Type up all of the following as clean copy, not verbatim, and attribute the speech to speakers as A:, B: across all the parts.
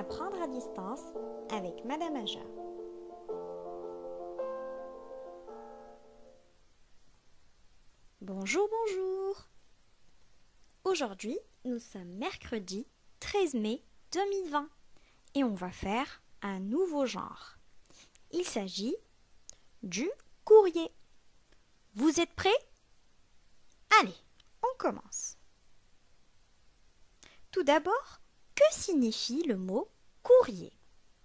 A: Apprendre à distance avec Madame Aja. Bonjour, bonjour. Aujourd'hui, nous sommes mercredi 13 mai 2020 et on va faire un nouveau genre. Il s'agit du courrier. Vous êtes prêts? Allez, on commence. Tout d'abord, que signifie le mot courrier?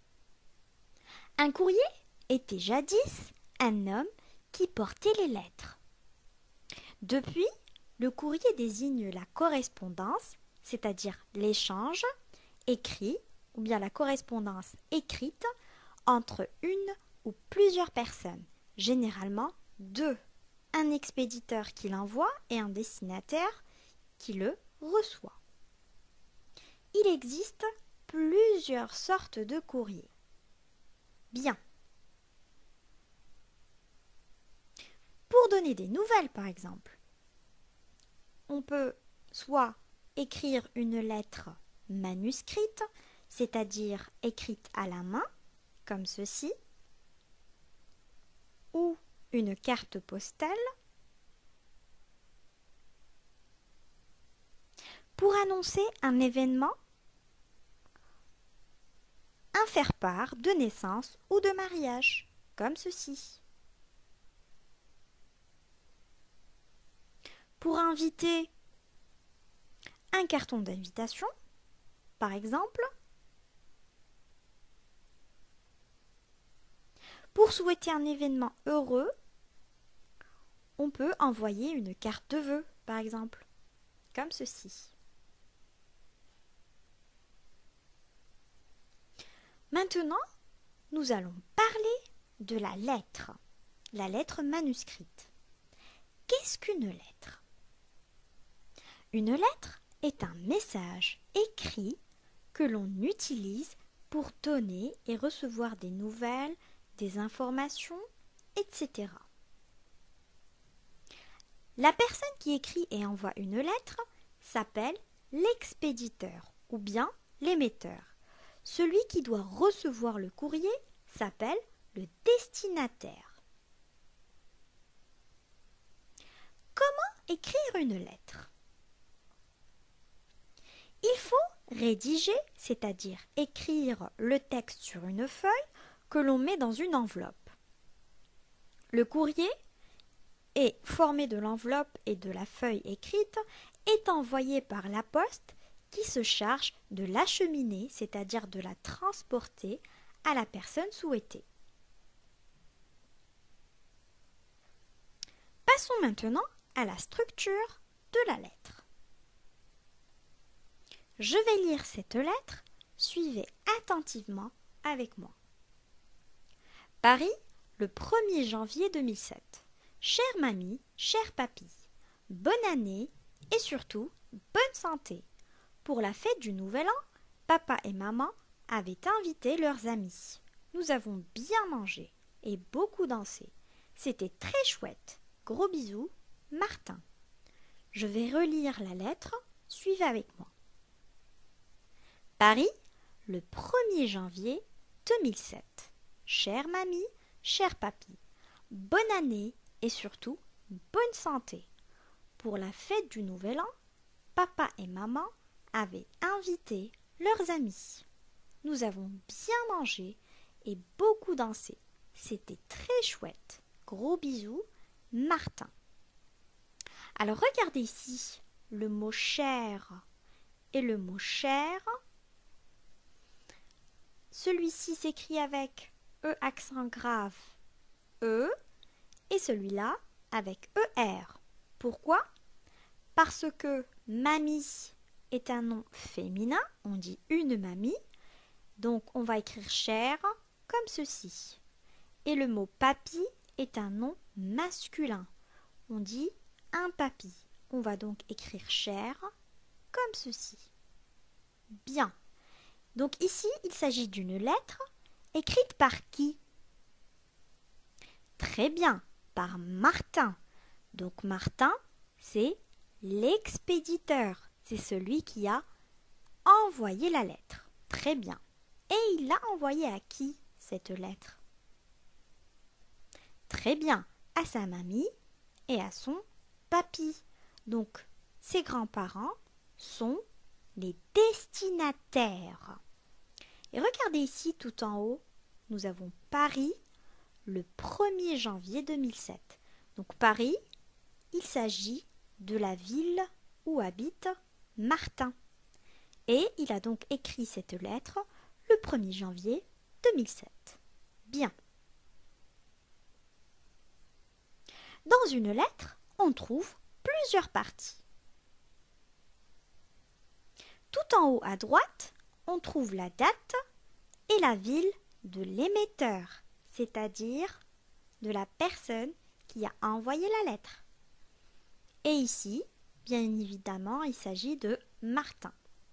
A: Un courrier était jadis un homme qui portait les lettres. Depuis, le courrier désigne la correspondance, c'est-à-dire l'échange écrit ou bien la correspondance écrite entre une ou plusieurs personnes, généralement deux, un expéditeur qui l'envoie et un destinataire qui le reçoit. Il existe plusieurs sortes de courriers. Bien. Pour donner des nouvelles, par exemple, on peut soit écrire une lettre manuscrite, c'est-à-dire écrite à la main, comme ceci, ou une carte postale. Pour annoncer un événement, un faire-part de naissance ou de mariage, comme ceci. Pour inviter un carton d'invitation, par exemple. Pour souhaiter un événement heureux, on peut envoyer une carte de vœux, par exemple, comme ceci. Maintenant, nous allons parler de la lettre manuscrite. Qu'est-ce qu'une lettre? Une lettre est un message écrit que l'on utilise pour donner et recevoir des nouvelles, des informations, etc. La personne qui écrit et envoie une lettre s'appelle l'expéditeur ou bien l'émetteur. Celui qui doit recevoir le courrier s'appelle le destinataire. Comment écrire une lettre? Il faut rédiger, c'est-à-dire écrire le texte sur une feuille que l'on met dans une enveloppe. Le courrier est formé de l'enveloppe et de la feuille écrite, est envoyé par la poste qui se charge de l'acheminer, c'est-à-dire de la transporter à la personne souhaitée. Passons maintenant à la structure de la lettre. Je vais lire cette lettre, suivez attentivement avec moi. Paris, le 1er janvier 2007. Chère mamie, cher papy, bonne année et surtout bonne santé. Pour la fête du Nouvel An, papa et maman avaient invité leurs amis. Nous avons bien mangé et beaucoup dansé. C'était très chouette. Gros bisous, Martin. Je vais relire la lettre, suivez avec moi. Paris, le 1er janvier 2007. Chère mamie, cher papy, bonne année et surtout bonne santé. Pour la fête du Nouvel An, papa et maman avaient invité leurs amis. Nous avons bien mangé et beaucoup dansé. C'était très chouette. Gros bisous, Martin. Alors regardez ici le mot cher et le mot cher. Celui-ci s'écrit avec E accent grave E et celui-là avec ER. Pourquoi? Parce que mamie est un nom féminin, on dit une mamie, donc on va écrire cher comme ceci. Et le mot papy est un nom masculin, on dit un papy. On va donc écrire cher comme ceci. Bien. Donc ici, il s'agit d'une lettre écrite par qui? Très bien, par Martin. Donc Martin, c'est l'expéditeur. C'est celui qui a envoyé la lettre. Très bien. Et il l'a envoyée à qui, cette lettre? Très bien, à sa mamie et à son papy. Donc, ses grands-parents sont les destinataires. Et regardez ici tout en haut, nous avons Paris le 1er janvier 2007. Donc Paris, il s'agit de la ville où habite Martin. Et il a donc écrit cette lettre le 1er janvier 2007. Bien. Dans une lettre, on trouve plusieurs parties. Tout en haut à droite, on trouve la date et la ville de l'émetteur, c'est-à-dire de la personne qui a envoyé la lettre. Et ici, bien évidemment, il s'agit de Martin.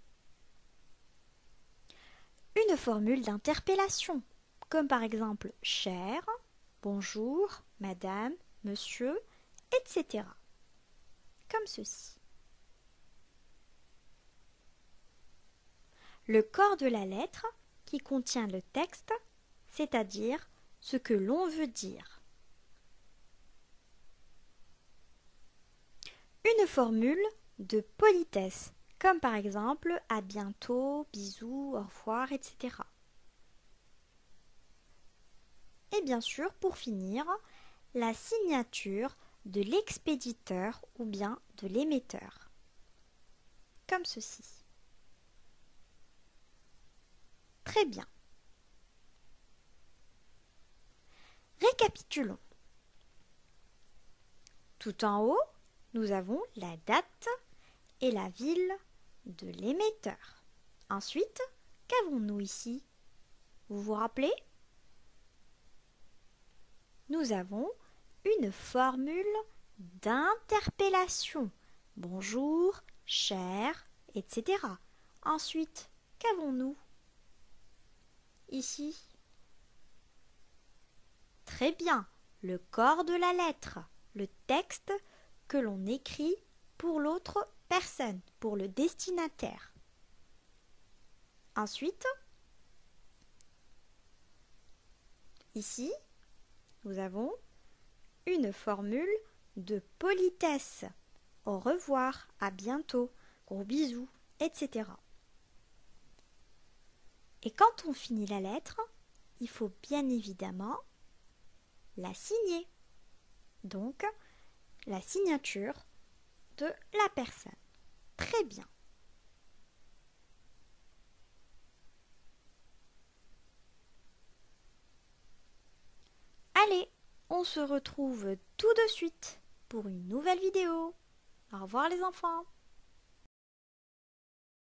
A: Une formule d'interpellation, comme par exemple cher, bonjour, madame, monsieur, etc. Comme ceci. Le corps de la lettre qui contient le texte, c'est-à-dire ce que l'on veut dire. Une formule de politesse, comme par exemple à bientôt, bisous, au revoir, etc. Et bien sûr, pour finir, la signature de l'expéditeur ou bien de l'émetteur, comme ceci. Très bien. Récapitulons. Tout en haut, nous avons la date et la ville de l'émetteur. Ensuite, qu'avons-nous ici? Vous vous rappelez? Nous avons une formule d'interpellation. Bonjour, cher, etc. Ensuite, qu'avons-nous ici? Très bien, le corps de la lettre, le texte que l'on écrit pour l'autre personne, pour le destinataire. Ensuite, ici, nous avons une formule de politesse. Au revoir, à bientôt, gros bisous, etc. Et quand on finit la lettre, il faut bien évidemment la signer. Donc, la signature de la personne. Très bien. Allez, on se retrouve tout de suite pour une nouvelle vidéo. Au revoir les enfants.